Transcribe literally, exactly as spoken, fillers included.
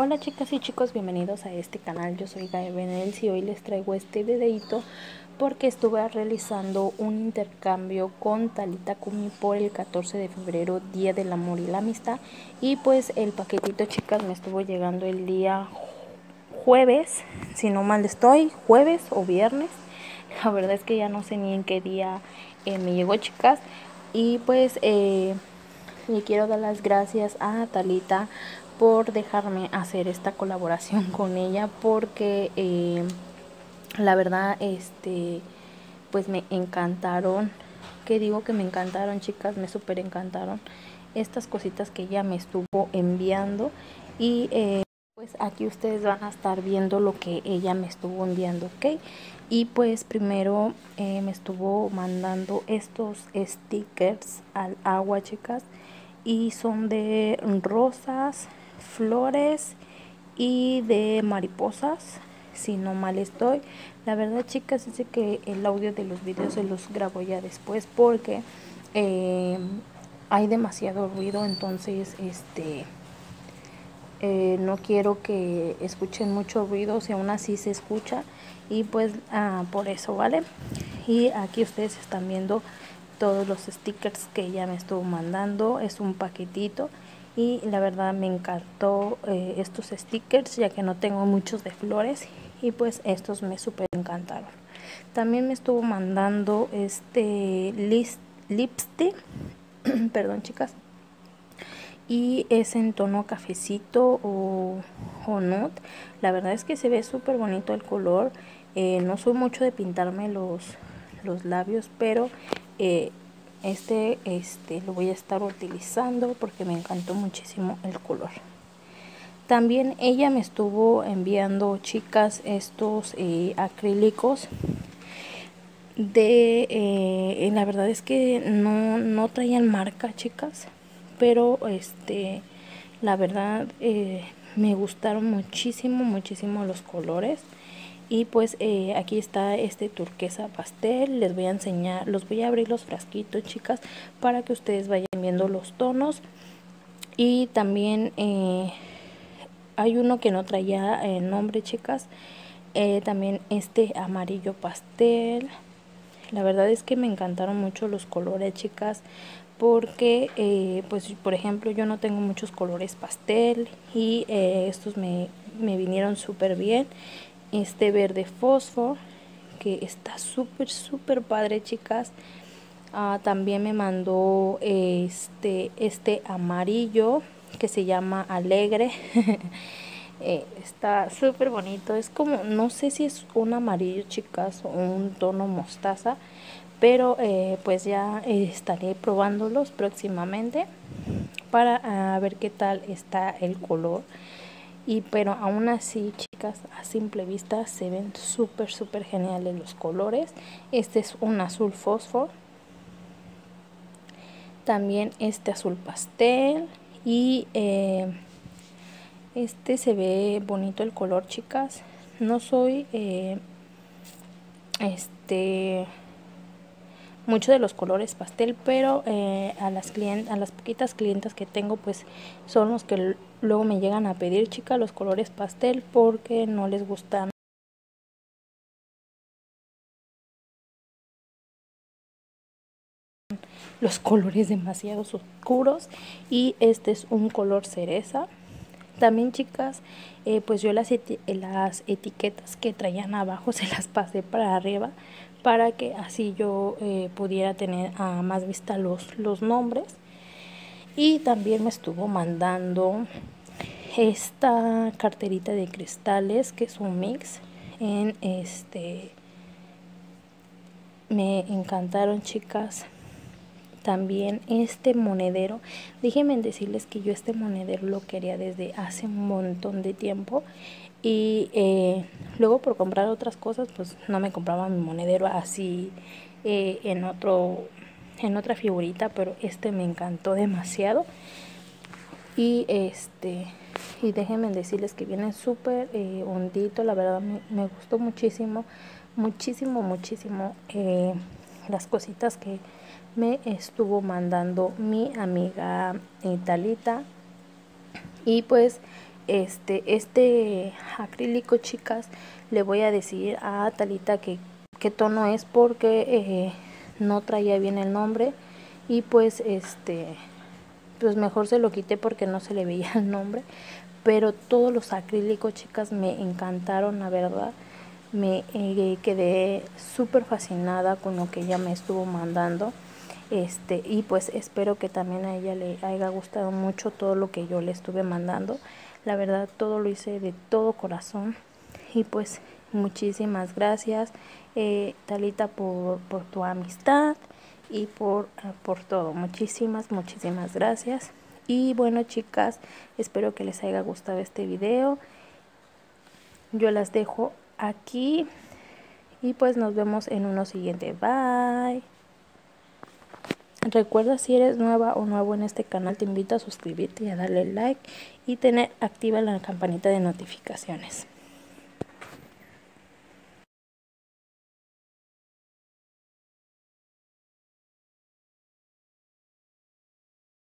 Hola chicas y chicos, bienvenidos a este canal. Yo soy Gaia Benels y hoy les traigo este videito porque estuve realizando un intercambio con Talita Kumi por el catorce de febrero, Día del Amor y la Amistad. Y pues el paquetito, chicas, me estuvo llegando el día jueves, si no mal estoy, jueves o viernes. La verdad es que ya no sé ni en qué día eh, me llegó, chicas. Y pues eh, le quiero dar las gracias a Talita por dejarme hacer esta colaboración con ella, porque eh, la verdad este pues me encantaron. Que digo que me encantaron, chicas, me súper encantaron estas cositas que ella me estuvo enviando. Y eh, pues aquí ustedes van a estar viendo lo que ella me estuvo enviando, ¿ok? Y pues primero eh, me estuvo mandando estos stickers al agua, chicas, y son de rosas, flores y de mariposas, si no mal estoy. La verdad, chicas, es que el audio de los videos se los grabo ya después porque eh, hay demasiado ruido, entonces este eh, no quiero que escuchen mucho ruido, si aún así se escucha, y pues ah, por eso, ¿vale? Y aquí ustedes están viendo todos los stickers que ella me estuvo mandando. Es un paquetito y la verdad me encantó eh, estos stickers, ya que no tengo muchos de flores, y pues estos me súper encantaron. También me estuvo mandando este list, lipstick perdón, chicas, y es en tono cafecito o, o nude. La verdad es que se ve súper bonito el color. Eh, no soy mucho de pintarme los, los labios, pero eh, este, este lo voy a estar utilizando porque me encantó muchísimo el color. También ella me estuvo enviando, chicas, estos eh, acrílicos de eh, la verdad es que no, no traían marca, chicas, pero este la verdad eh, me gustaron muchísimo muchísimo los colores. Y pues eh, aquí está este turquesa pastel. Les voy a enseñar, los voy a abrir los frasquitos, chicas, para que ustedes vayan viendo los tonos. Y también eh, hay uno que no traía eh, nombre, chicas, eh, también este amarillo pastel. La verdad es que me encantaron mucho los colores, chicas, porque eh, pues por ejemplo yo no tengo muchos colores pastel, y eh, estos me, me vinieron súper bien. Este verde fósforo que está súper súper padre, chicas. Ah, también me mandó este este amarillo que se llama Alegre. Eh, está súper bonito, es como, no sé si es un amarillo, chicas, o un tono mostaza, pero eh, pues ya eh, estaré probándolos próximamente para uh, ver qué tal está el color. Y pero aún así, chicas, a simple vista se ven súper súper geniales los colores. Este es un azul fósforo, también este azul pastel, y eh, este se ve bonito el color, chicas. No soy eh, este mucho de los colores pastel, pero eh, a las clientes, a las poquitas clientas que tengo, pues son los que luego me llegan a pedir, chicas, los colores pastel, porque no les gustan los colores demasiado oscuros, y este es un color cereza. También, chicas, eh, pues yo las, eti las etiquetas que traían abajo se las pasé para arriba, para que así yo eh, pudiera tener a más vista los, los nombres. Y también me estuvo mandando esta carterita de cristales, que es un mix en este, me encantaron, chicas. También este monedero, déjenme decirles que yo este monedero lo quería desde hace un montón de tiempo, y eh, luego por comprar otras cosas pues no me compraba mi monedero así eh, en otro en otra figurita, pero este me encantó demasiado. Y este y déjenme decirles que viene súper eh, hondito. La verdad me, me gustó muchísimo muchísimo muchísimo eh, las cositas que me estuvo mandando mi amiga eh, Talita. Y pues este este acrílico, chicas, le voy a decir a Talita que qué tono es, porque eh, no traía bien el nombre y pues este pues mejor se lo quité porque no se le veía el nombre. Pero todos los acrílicos, chicas, me encantaron, la verdad. Me eh, quedé súper fascinada con lo que ella me estuvo mandando. Este, y pues espero que también a ella le haya gustado mucho todo lo que yo le estuve mandando. La verdad, todo lo hice de todo corazón. Y pues muchísimas gracias, eh, Talita, por, por tu amistad y por, por todo. Muchísimas, muchísimas gracias. Y bueno, chicas, espero que les haya gustado este video. Yo las dejo aquí y pues nos vemos en uno siguiente. Bye. Recuerda, si eres nueva o nuevo en este canal, te invito a suscribirte y a darle like y tener activa la campanita de notificaciones.